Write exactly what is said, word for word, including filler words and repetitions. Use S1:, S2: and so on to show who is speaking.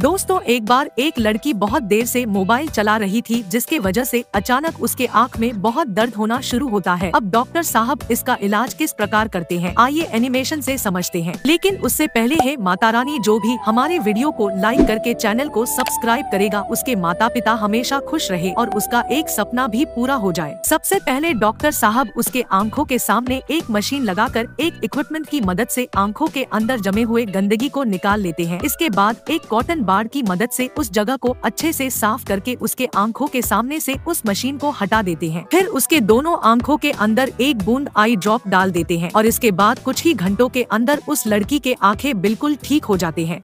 S1: दोस्तों, एक बार एक लड़की बहुत देर से मोबाइल चला रही थी, जिसके वजह से अचानक उसके आँख में बहुत दर्द होना शुरू होता है। अब डॉक्टर साहब इसका इलाज किस प्रकार करते हैं, आइए एनिमेशन से समझते हैं। लेकिन उससे पहले है माता रानी जो भी हमारे वीडियो को लाइक करके चैनल को सब्सक्राइब करेगा, उसके माता पिता हमेशा खुश रहे और उसका एक सपना भी पूरा हो जाए। सबसे पहले डॉक्टर साहब उसके आँखों के सामने एक मशीन लगाकर एक इक्विपमेंट की मदद से आँखों के अंदर जमे हुए गंदगी को निकाल लेते हैं। इसके बाद एक कॉटन बाड़ की मदद से उस जगह को अच्छे से साफ करके उसके आँखों के सामने से उस मशीन को हटा देते हैं। फिर उसके दोनों आँखों के अंदर एक बूंद आई ड्रॉप डाल देते हैं और इसके बाद कुछ ही घंटों के अंदर उस लड़की के आँखें बिल्कुल ठीक हो जाते हैं।